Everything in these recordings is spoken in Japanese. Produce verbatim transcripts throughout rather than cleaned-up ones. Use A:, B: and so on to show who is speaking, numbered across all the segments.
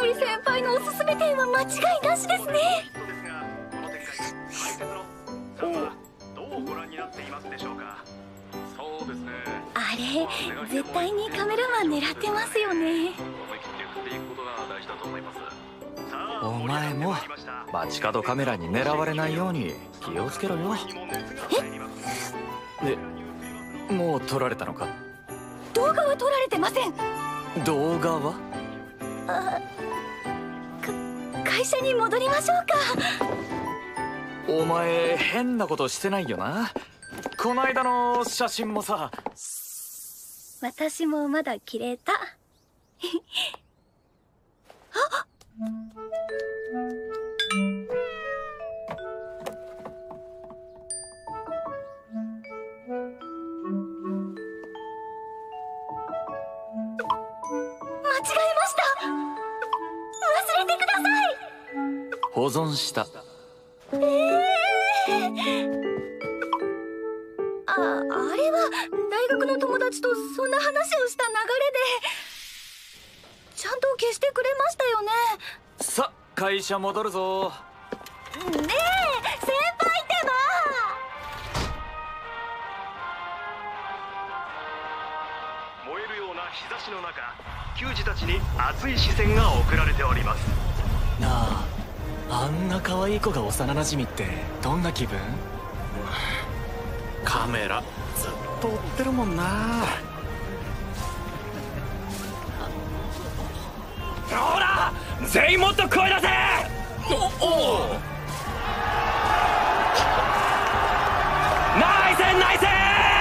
A: り先輩のおすすめ店は間違いなしですね。
B: どうご覧になっていますでしょうか。そうですね。
A: あれ絶対にカメラマン狙ってますよね。
C: お前も街角カメラに狙われないように気をつけろよ。ええ、もう撮られたのか。
A: 動画は撮られてません。
C: 動画は
A: あか会社に戻りましょうか。
C: お前変なことしてないよな。この間の写真もさ。
A: 私もまだ切れた。あっ
C: 保存した。
A: えー、あ、あれは大学の友達とそんな話をした流れでちゃんと消してくれましたよね。
C: さ、会社戻るぞ。
A: ねえ先輩ってば。
B: 燃えるような日差しの中、球児たちに熱い視線が送られております。
D: なあ、あんな可愛い子が幼馴染ってどんな気分？
E: カメラずっと追ってるもんな。
D: ほら全員もっと声出せ。おおナイスナイス。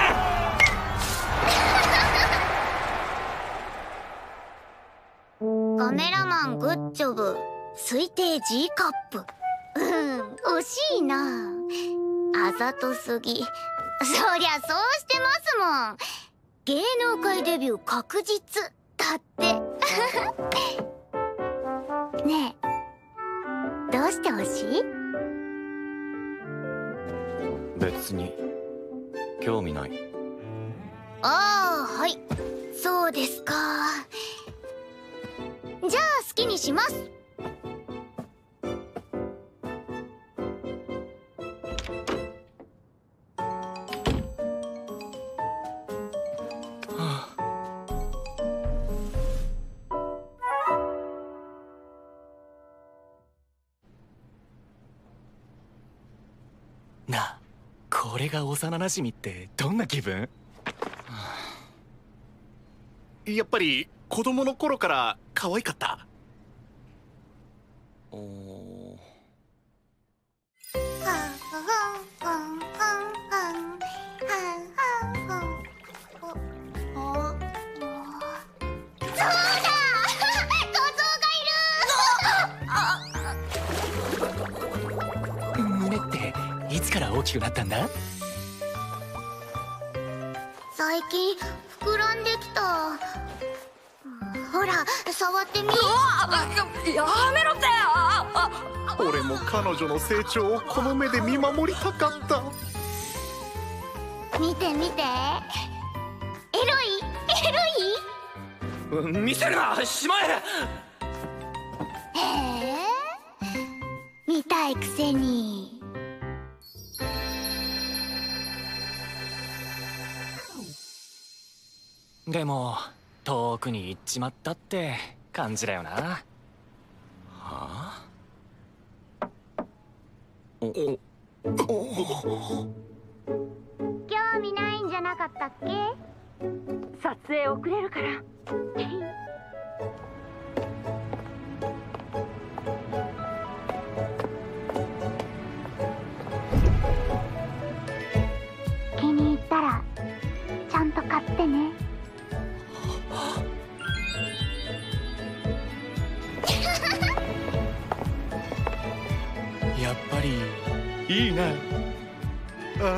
F: カメラマングッジョブ。推定 G カップ。うん惜しいな。あざとすぎ。そりゃそうしてますもん。芸能界デビュー確実だってねえどうしてほしい？
E: 別に興味ない。
F: ああはいそうですか。じゃあ好きにします。
D: なあ、これが幼馴染ってどんな気分？
E: やっぱり子供の頃から可愛かった。お
F: お
D: 胸っていつから大きくなったんだ？
F: 最近膨らんできた。ほら触ってみ。
A: やめろって。
E: 俺も彼女の成長をこの目で見守りたかった。
F: 見て見て。エロいエロい。
D: 見せるな、しまえ。
F: へえ見たいくせに。
D: でも遠くに行っちまったって感じだよな。は
E: あ？おおお
F: 興味ないんじゃなかったっけ？
A: 撮影遅れるから。
F: 気に入ったらちゃんと買ってね。
D: やっぱりいいな。
E: あ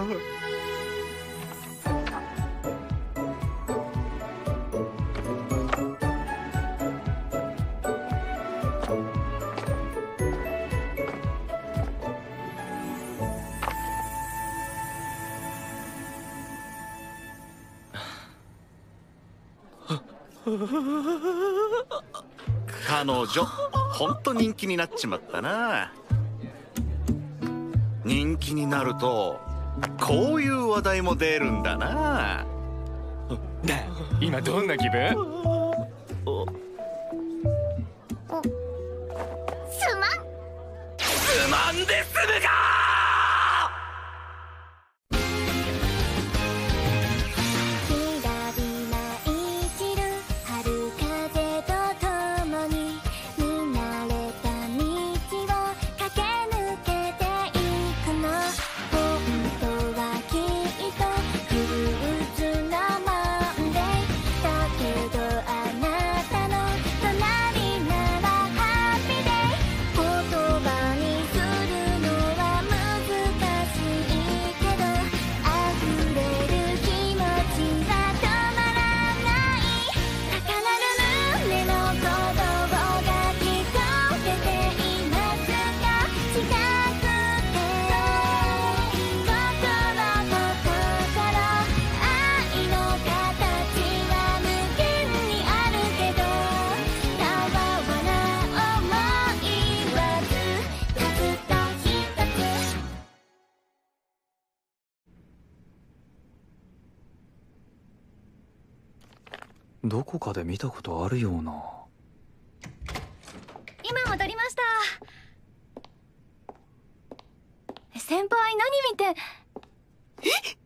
E: 彼女ほんと人気になっちまったな。人気になるとこういう話題も出るんだな。
D: 今どんな気分？
F: すまん。
D: つまんで済むか。
C: どこかで見たことあるような。
A: 今戻りました。先輩何見て。えっ